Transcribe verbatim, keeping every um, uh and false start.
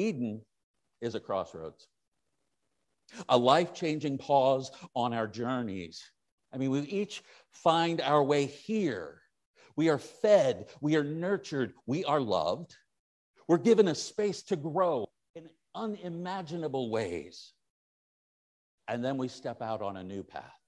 Eden is a crossroads, a life-changing pause on our journeys. I mean, we each find our way here. We are fed, we are nurtured, we are loved. We're given a space to grow in unimaginable ways. And then we step out on a new path.